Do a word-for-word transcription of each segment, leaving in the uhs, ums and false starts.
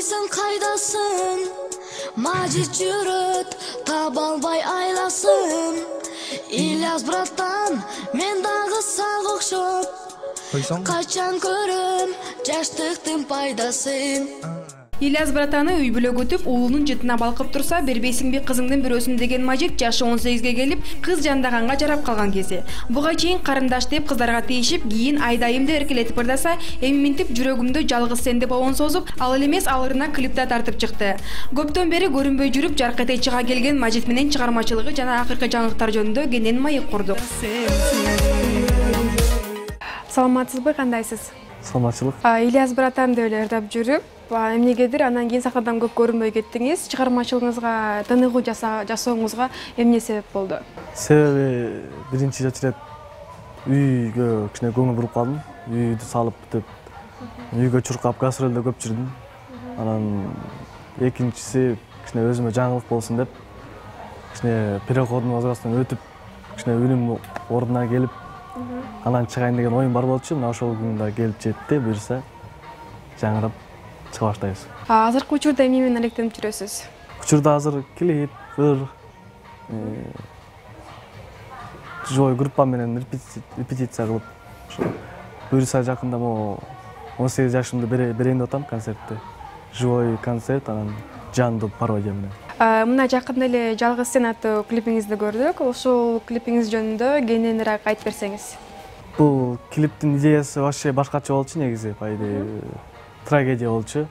Bilmezsin kaydasın Macit cüret Tabalbay aylasın İlyas bratan Men dağı sağ okşop Kaçan körüm Жаштыктын пайдасын Иляс братаны үй бүлөк өтүп, уулунун жытына балкып турса, бербейсиңби кызыңдын бирөөсүн деген Мажит жашы он сегизге келип, кыз жандаганга жарап калган кези. Буга чейин карындаш деп кыздарга тийишип, кийин айдайымды эркелетип ырдаса, эми минтип жүрөгүмдө жалгыз сен деп обон созуп, ал эле эмес алырына клипте тартып чыкты. Көптөн бери көрүнбөй жүрүп, жаркытай чыга келген Мажит менен чыгармачылыгы жана акыркы жаңылыктар жөнүндө кенен маек курдук. Саламатсызбы, кандайсыз? Саламатчылык. Иляс братан деп эле ырдап жүрүп, эмнегедир анан кийин сахнадан көп көрүнбөй кеттиңиз. Чыгармачылыгыңызга, тыныгуу жасооңузга эмне себеп болду? Себеби биринчи чечирет үйгө кичине көңүл буруп калдым. Үйдү салып бүтүп, үйгө чуркап гастролдо көп жүрдүм. Анан экинчиси кичине өзүмө жаңылык болсун деп, кичине переходун возрастын өтүп, кичине үнүм ордуна келип, анан чыгайын деген оюм бар болчу. Мына ошол күндө келип жетти, буюрса жаңырап чыга баштайбыз. Азыркы учурда эмне менен алектенип жүрөсүз? Учурда азыр клип, ыр, живой группа менен репетиция кылып, буюрса жакында могу он сегиз жашымды берейин деп атам концертте. Живой концерт, анан жандуу пародия менен. Мына жакында эле Жалгыз сен аттуу клипиңизди көрдүк. Ошол клипиңиз жөнүндө кененирээк айтып берсеңиз. Бул клиптин идеясы вообще башкача болчу негизи, пайды трагедия болчу.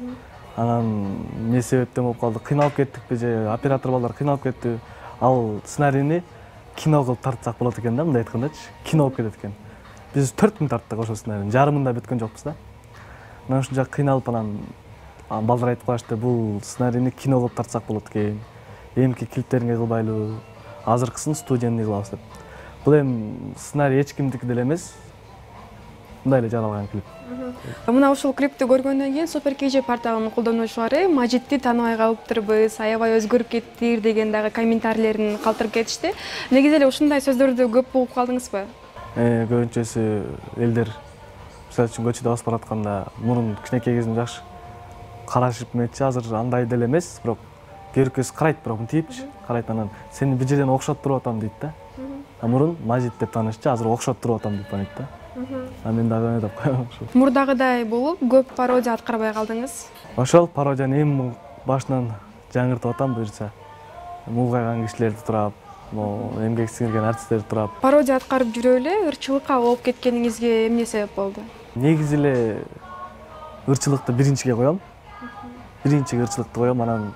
Анан эмне себептен болуп калды? Кыйналып кеттикпи же оператор балдар кыйналып кетти. Ал сценарийни кино кылып тартсак болот экен да, мындай айткандачы. Кино болуп кетет экен. Биз төрт миң тарттык ошол сценарийни. Жарымында бүткөн жокпуз да. Анан ушунча кыйналып анан балдар айтып калышты, бул сценарийни кино кылып тартсак болот экен. Эмки клиптериңе кылбайлы, азыркысын студияны кылабыз деп. Бул эми сценарий эч кимдики деле эмес. Мындай эле жаралган клип. Мына ушул клипти көргөндөн кийин Супер кей джи порталынын колдонуучулары Мажитти тааныбай калыптырбыз, аябай өзгөрүп кеттир деген дагы комментарийлерин калтырып кетишти. Негизи эле ушундай сөздөрдү көп угуп калдыңызбы? Э, көбүнчөсү элдер мисалы үчүн көчөдө басып баратканда мурун кичинекей кезинде жакшы карашып эметчи, азыр андай деле эмес, бирок көркөз карайт, бирок мынтипчи карайт, анан сени бир жерден окшоп туруп атам дейт да. А мурун Мажит деп таанышчы, азыр окшоп туруп атам деп тааныйт да. А мен дагы аны деп коем ошо. Мурдагыдай болуп, көп пародия аткарбай калдыңыз. Ошол пародияны эми башынан жаңыртып атам, буюрса. Мулгайган кишилерди турап, могу эмгек сиңирген артисттерди турап. Пародия аткарып жүрө эле ырчылыкка болуп кеткениңизге эмне себеп болду? Негизи эле ырчылыкты биринчиге коем. Биринчиге ырчылыкты коем, анан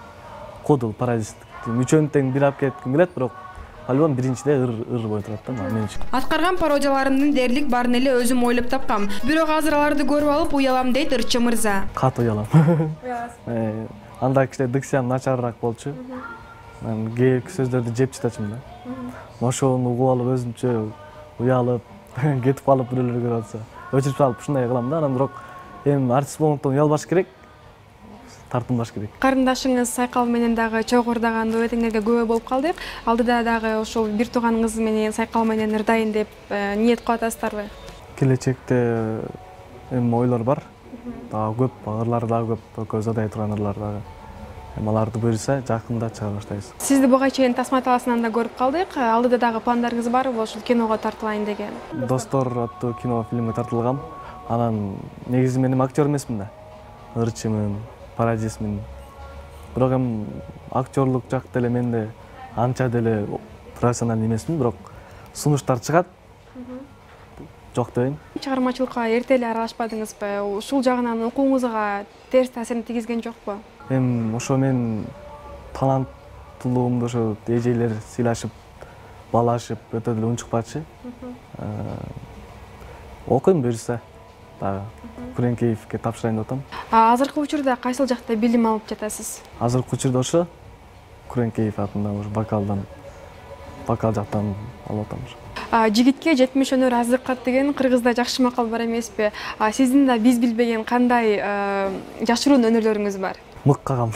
кодул пародисттик. Үчөөнү тең бир алып кетким келет, бирок альбом биринчиде ыр ыр болуп турат да мен үчүн. Аткарган пародияларымдын дээрлик баарын эле өзүм ойлоп тапкам. Бирок азыр аларды көрүп алып уялам дейт ырчы мырза. Кат уялам. Уяласыз. Анда кичине дикциям начарыраак болчу. Мен кээки сөздөрдү жеп чытачым да. Ошону угуп алып өзүмчө уялып, кетип калып бирөөлөр көрүп атса, өчүрүп салып ушундай кылам да. Анан бирок эми артист болгондон уялбаш керек. Тартынбаш керек. Карындашыңыз Сайкал менен дагы чогурдаган дуэтиңерге күбө болуп калдык. Алдыда дагы ошол бир тууганыңыз менен Сайкал менен ырдайын деп ниет кылып атасыздарбы? Келечекте эми ойлор бар. Дагы көп, ырлар дагы көп, көз адай турган ырлар дагы. Эми аларды буюрса жакында чыгара баштайбыз. Сизди буга чейин Тасма талаасынан да көрүп калдык. Алдыда дагы пландарыңыз барбы ошол киного тартылайын деген? Достор аттуу кино фильмге тартылгам. Анан негизи мен эми актер эмесмин да. Ырчымын, пародистмин. Бирок эми актерлук жакта эле менде анча деле профессионал эмесмин, бирок сунуштар чыгат. Жок дейм. Чыгармачылыкка эрте эле аралашпадыңызбы? Ушул жагынан окууңузга терс таасирин тийгизген жокпу? Эми ошо мен таланттуулугумду ошо эжейлер сыйлашып, балашып, өтө деле унчукпачы. Окуйм буюрса дагы Күреңкеевке тапшырайын деп атам. Азыркы учурда кайсыл жакта билим алып жатасыз? Азыркы учурда ошо Күреңкеев атында ушу вокалдан, вокал жактан алып атам. Жигитке жетимиш өнөр аздыркат деген кыргызда жакшы макал бар эмеспи? Сиздин да биз билбеген кандай жашыруун өнөрлөрүңүз бар? Мык кагам.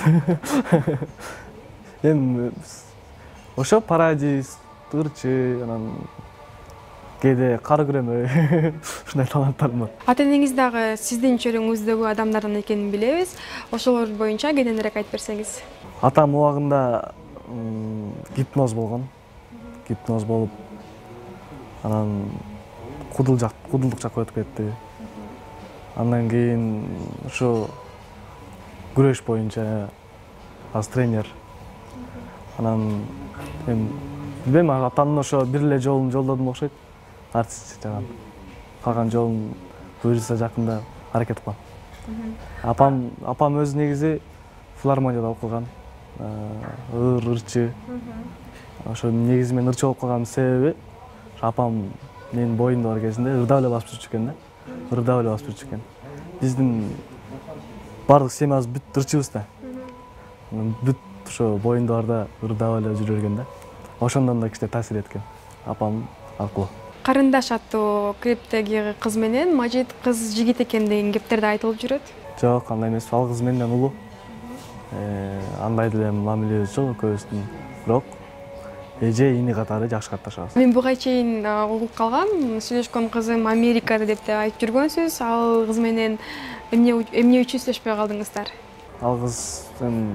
Эми ошо пародист, ырчы, анан кээде кары көрөм, ушундай таланттарым бар. Ата энеңиз дагы сиздин чөйрөңүздөгү адамдардан экенин билебиз. Ошолор боюнча кененирээк айтып берсеңиз. Атам убагында гипноз болгон. Гипноз болуп, анан кудулдук жакка өтүп кетти. Андан кийин ушу күрөш боюнча аз тренер. Анан мен билбейм, атамдын ошо бир эле жолун жолдодум окшойт. Артист жаган. Калган жолун буюрса жакында аракет кылам. Апам, апам өзү негизи филармонияда окуган. Ыр, ырчы. Ошо негизи мен ырчы болуп калганымдын себеби апам менин боюмда бар кезинде ырдап эле басып жүрчү экен да. Ырдап эле басып жүрчү экен. Биздин бардык семьябыз бүт ырчыбыз да. Бүт ошо боюмда барда ырдап эле жүрө берген да. Ошондон да кичине таасир эткен. Апам аркылуу. Карындаш аттуу клиптеги кыз менен Мажит кыз жигит экен деген кептер да айтылып жүрөт. Жок, андай эмес. Ал кыз менден улуу. Андай деле мамилебиз жок экөөбүздүн. Бирок эже ини катары жакшы катташабыз. Мен буга чейин угуп калгам, сүйлөшкөн кызым Америкада деп да айтып жүргөнсүз. Ал кыз менен эмне эмне үчүн сүйлөшпөй калдыңыздар? Ал кыз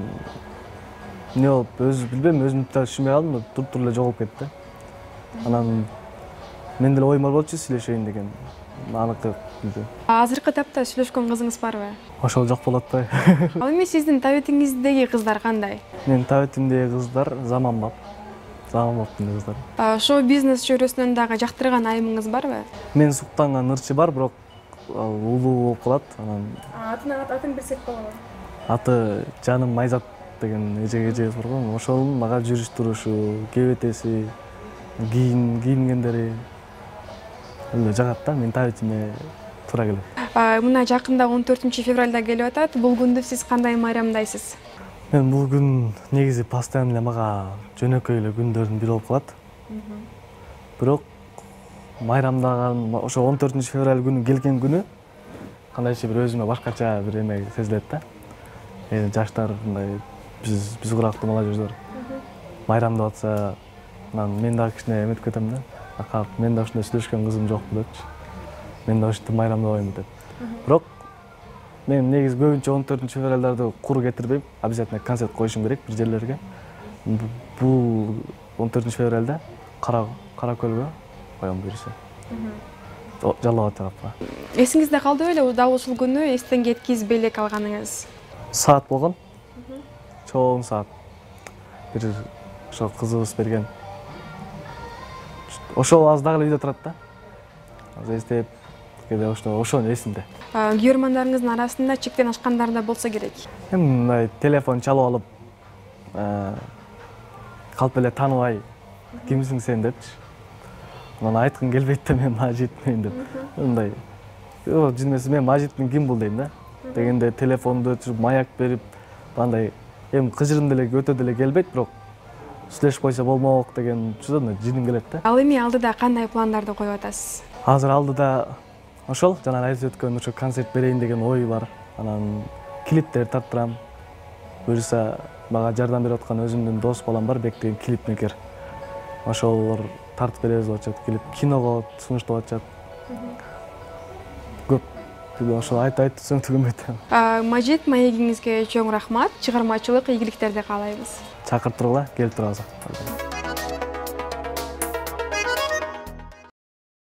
эмне болуп, өзү билбейм, өзүм да түшүнбөй калдым, туруп-туруп эле жоголуп кетти. Анан мен деле оюм бар болчу сүйлөшөйүн деген. Аныкы билбейм. Азыркы тапта сүйлөшкөн кызыңыз барбы? Ошол жок болот да. Ал эми сиздин табетиңиздеги кыздар кандай? Менин табетимдеги кыздар заманбап. Заманбаптын кыздар. Шоу бизнес чөйрөсүнөн дагы жактырган айымыңыз барбы? Мен суктанган ырчы бар, бирок ал улуу болуп калат. Анан атын атын билсек болобу? Аты Жаным Майзат деген эже эжебиз бар го. Ошонун мага жүрүш турушу, кебетеси, кийин кийингендери эле жагат да, менин табетиме туура келет. Мына жакында он төртүнчү февралда келип атат. Бул күндү сиз кандай майрамдайсыз? Мен бул күн негизи постоянно эле мага жөнөкөй эле күндөрдүн бири болуп калат. Бирок майрамдаган ошо он төртүнчү февраль күнү келген күнү кандайча бир өзүмө башкача бир эме сезилет да. Жаштар мындай биз биз курактуу молодежьдор майрамдап атса, анан мен дагы кичине эметип кетем да. Акап мен да ушундай сүйлөшкөн кызым жокпу депчи. Мен да ушинтип майрамдабайм деп. Бирок мен негизи көбүнчө он төртүнчү февралдарды кур кетирбейм, обязательно концерт коюшум керек бир жерлерге. Бул он төртүнчү февралда Кара Каракөлгө коем буюрса. Жалал тарапка. Эсиңизде калдыбы эле дал ушул күнү эстен кеткизбей эле калганыңыз? Саат болгон. Чоң саат. Бир ошо кызыбыз берген. Ошол аз дагы эле үйдө турат да. Аз эстеп, кеде ошо ошону эсимде. Күйөрмандарыңыздын арасында чектен ашкандар да болсо керек. Эми мындай телефон чалып алып, калп эле тааныбай, кимсиң сен депчи. Анан айткым келбейт да, мен Мажитмин деп. Мындай. Жок, жинмеси мен Мажитмин, ким бул дейм да. Дегенде телефонду өчүрүп, маяк берип, андай эми кыжырым деле өтө деле келбейт, бирок сүйлөшүп койсо болмок деген чудо жиним келет да. Ал эми алдыда кандай пландарды коюп атасыз? Азыр алдыда ошол жана айтып өткөн ошо концерт берейин деген ой бар. Анан клиптер тарттырам. Буюрса мага жардам берип аткан өзүмдүн дос балам бар, Бек деген клипмейкер. Ошолор тартып беребиз деп атышат, клип киного сунуштап атышат. Көп ошол айтып айтып соң түгөнбөйт. Мажит, маегиңизге чоң рахмат, чыгармачылык ийгиликтерди каалайбыз. Чакыртыргыла, келип турабыз.